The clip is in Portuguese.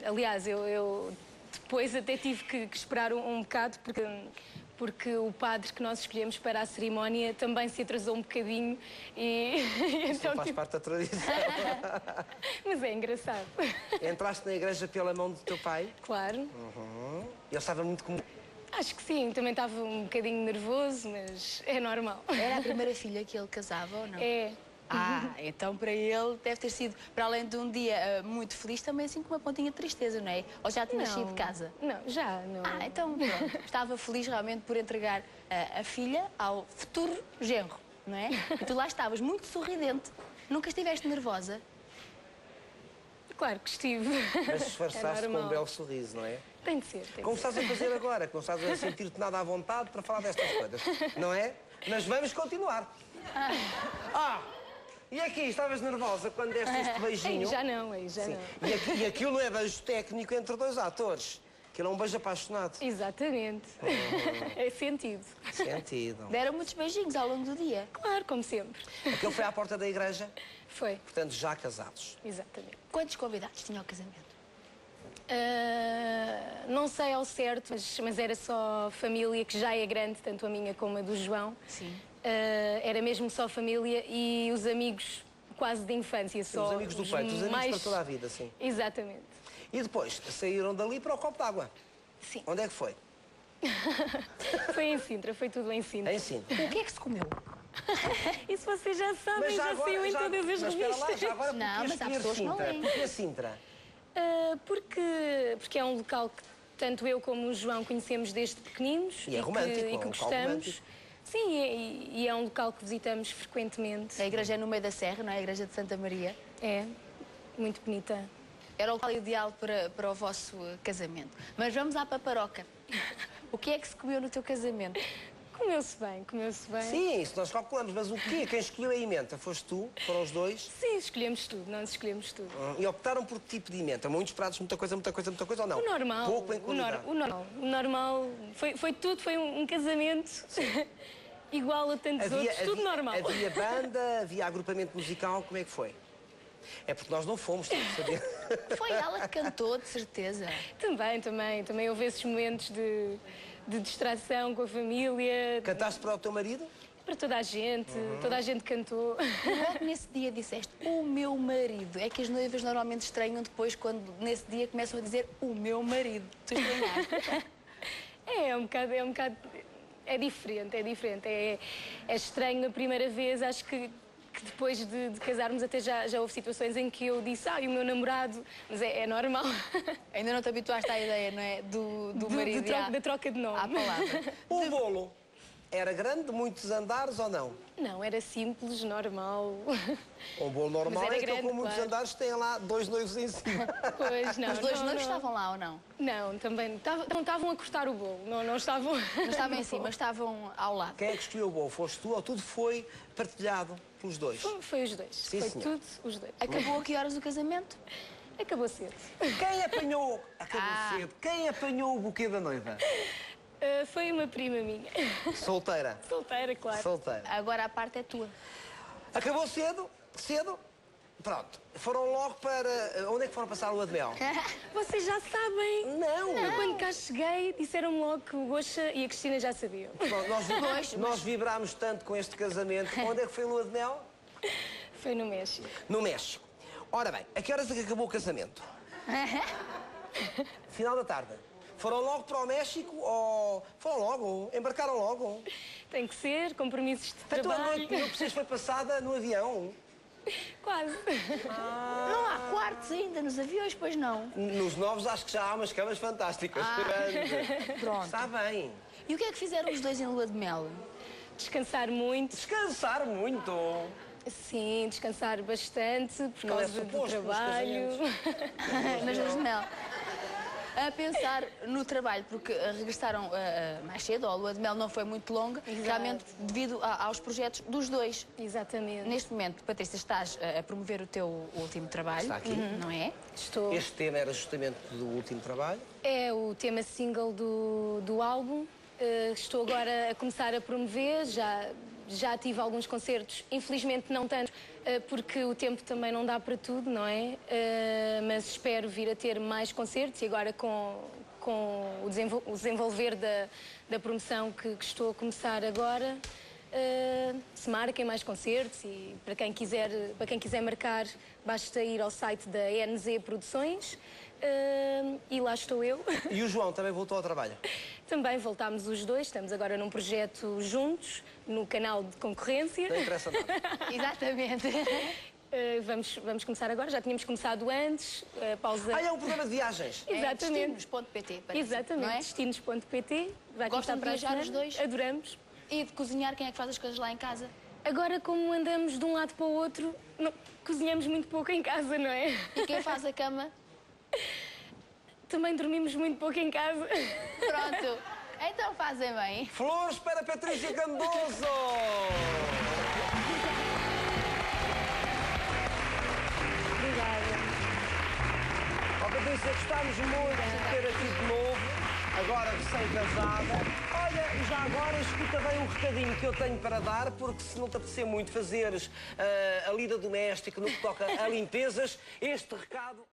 Aliás, eu depois até tive que esperar um bocado, porque o padre que nós escolhemos para a cerimónia também se atrasou um bocadinho e... Então faz parte da tradição. Mas é engraçado. Entraste na igreja pela mão do teu pai? Claro. Ele estava muito comum. Acho que sim, também estava um bocadinho nervoso, mas é normal. Era a primeira filha que ele casava ou não? É. Então para ele deve ter sido, para além de um dia muito feliz, também assim com uma pontinha de tristeza, não é? Ou já tinha saído de casa? Não, já não. Então pronto. Estava feliz realmente por entregar a filha ao futuro genro, não é? E tu lá estavas, muito sorridente. Nunca estiveste nervosa? Claro que estive. Mas disfarçaste com um belo sorriso, não é? Tem de ser. Como estás a fazer agora, como estás a sentir-te nada à vontade para falar destas coisas, não é? Mas vamos continuar. E aqui, estavas nervosa quando deste este beijinho? Já não. E aquilo não é beijo técnico entre dois atores. Aquilo é um beijo apaixonado. Exatamente. É sentido. Sentido. Deram muitos beijinhos ao longo do dia? Claro, como sempre. Aquilo foi à porta da igreja? Foi. Portanto, já casados. Exatamente. Quantos convidados tinha ao casamento? Não sei ao certo, mas era só família, que já é grande, tanto a minha como a do João. Sim. Era mesmo só família e os amigos quase de infância. Sim, os amigos do peito, os amigos para toda a vida, sim. Exatamente. E depois, saíram dali para o copo d'água? Sim. Onde é que foi? Foi em Sintra, foi tudo em Sintra. Em Sintra. O que é que se comeu? Isso vocês já sabem, já agora, saiu em todas as mas espera lá, revistas. já agora, Não, mas há pessoas que não leem. Porquê Sintra? Porque é um local que tanto eu como o João conhecemos desde pequeninos. E é romântico, e que gostamos. Sim, e é um local que visitamos frequentemente. A igreja é no meio da serra, não é? A igreja de Santa Maria. É, muito bonita. Era o local ideal para o vosso casamento. Mas vamos à paparoca. O que é que se comeu no teu casamento? Comeu-se bem, comeu-se bem. Sim, isso nós calculamos, mas o quê? Quem escolheu a emenda? Foste tu? Foram os dois? Sim, escolhemos tudo, nós escolhemos tudo. E optaram por que tipo de emenda? Muitos pratos, muita coisa ou não? O normal. Pouco em qualidade. O normal. Foi tudo, foi um casamento igual a tantos outros, tudo normal. Havia banda, havia agrupamento musical, como é que foi? É porque nós não fomos, temos que saber. Foi ela que cantou, de certeza. Também houve esses momentos de distração com a família. Cantaste para o teu marido? Para toda a gente cantou. Logo nesse dia disseste, o meu marido. É que as noivas normalmente estranham depois quando nesse dia começam a dizer, o meu marido. Tu estranhaste? É um bocado... É diferente. É estranho a primeira vez, acho que depois de casarmos até já houve situações em que eu disse, o meu namorado, mas é normal. Ainda não te habituaste à ideia, não é? Do marido da troca de nome. À palavra. O bolo era grande, de muitos andares ou não? Não, era simples, normal. Um bolo normal, era então grande, com muitos andares tem lá 2 noivos em cima. Pois, não. Os dois noivos estavam lá ou não? Não, também não estavam a cortar o bolo, não estavam... Não estavam em cima, estavam ao lado. Quem é que escolheu o bolo? Foste tu ou tudo foi partilhado pelos dois? Foi os dois. Sim, foi senhor. tudo os dois. Acabou a que horas o casamento? Acabou cedo. Quem apanhou... Acabou cedo. Quem apanhou o buquê da noiva? Foi uma prima minha. Solteira? Solteira, claro. Solteira. Agora a parte é tua. Acabou cedo? Pronto. Foram logo para... Onde é que foram passar a lua de mel? Vocês já sabem. Não. Eu, quando cá cheguei, disseram-me logo que o Goxa e a Cristina já sabiam. Pronto, nós vibrámos tanto com este casamento. Onde é que foi a lua de mel? Foi no México. No México. Ora bem, a que horas é que acabou o casamento? Final da tarde. Foram logo para o México ou... Foram logo? Embarcaram logo? Tem que ser, compromissos de Então a trabalho. noite não precisas foi passada no avião? Quase. Não há quartos ainda nos aviões, pois não? Nos novos acho que já há umas camas fantásticas. Pronto. Está bem. E o que é que fizeram os dois em lua de mel? Descansar muito. Descansar muito. Sim, descansar bastante por Não é causa do suposto nos trabalho. Nas luas de mel. A pensar no trabalho, porque regressaram mais cedo, a lua de mel não foi muito longa, Exato. realmente devido aos projetos dos dois. Exatamente. Neste momento, Patrícia, estás a promover o teu último trabalho, Está aqui. não é? Estou. Este tema era justamente do último trabalho. É o tema single do álbum. Estou agora a começar a promover, já Já tive alguns concertos, infelizmente não tanto, porque o tempo também não dá para tudo, não é? Mas espero vir a ter mais concertos e agora com o desenvolver da promoção que estou a começar agora, se marquem mais concertos e para quem quiser marcar, basta ir ao site da NZ Produções e lá estou eu. E o João também voltou ao trabalho? Também voltámos os dois, estamos agora num projeto juntos, no canal de concorrência. Não interessa nada. Exatamente. Vamos começar agora, já tínhamos começado antes, pausa. É um programa de viagens. Exatamente. Destinos.pt, Exatamente, não é? Destinos.pt. Vai Gostam de começar viajar para a os semana. dois? Adoramos. E de cozinhar, quem é que faz as coisas lá em casa? Agora, como andamos de um lado para o outro, cozinhamos muito pouco em casa, não é? E quem faz a cama? Também dormimos muito pouco em casa. Pronto. Então fazem bem. Flores para Patrícia Candoso! Obrigada. Ó Patrícia, gostámos muito de ter aqui de novo, agora recém-casada. Olha, e já agora escuta bem um recadinho que eu tenho para dar, porque se não te apetecer muito fazeres a lida doméstica no que toca a limpezas, este recado...